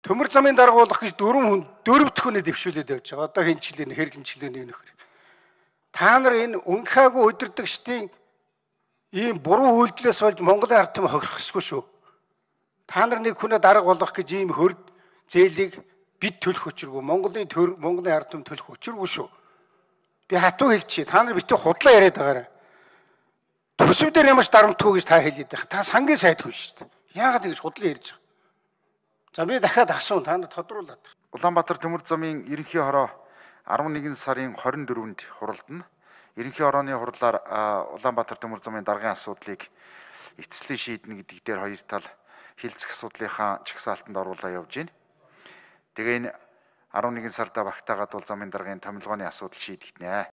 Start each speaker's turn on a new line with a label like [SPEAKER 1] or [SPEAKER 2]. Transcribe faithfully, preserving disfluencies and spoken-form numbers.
[SPEAKER 1] Төмөр замын дарга болох гэж дөрвөн хүн дөрөв төхөний дэвшүүлээд явж байгаа. Одоо хэн жилийн хэрэглэн жилийн нөхөр. Та нар энэ үнхаагүй удирдагчдын ийм буруу үйлдэлээс болж Монголын ард түмэн хохирох ёсгүй шүү. Та нар нэг хүнээ дарга болох гэж ийм хөрд зээлийг бид төлөх учиргүй. Монголын төр Монголын ард түмэн төлөх учиргүй шүү. Би хатуу хэлчихье. Та нар битүү худлаа яриад байгаарай. Төсөв дээр ямарч дарамтгүй гэж та хэлээд байгаа. Та сангийн сайд хүн шүү дээ. Яагаад ингэж худлаа ярьж байгаа? За би дахиад асуун та нар тодруулаад.
[SPEAKER 2] Улаанбаатар төмөр замын ерөнхий хороо арван нэгэн сарын хорин дөрөвөнд хуралдана. Ерөнхий хорооны хурлаар Улаанбаатар төмөр замын даргын асуудлыг эцэслэн шийднэ гэдэг дээр хоёр тал хилцэх асуудлынхаа чагсаалтанд оруулаа явж байна. Тэгээ энэ арван нэгэн сарда багтаагаад бол замын даргын томилгооны асуудал шийдэгдэнэ.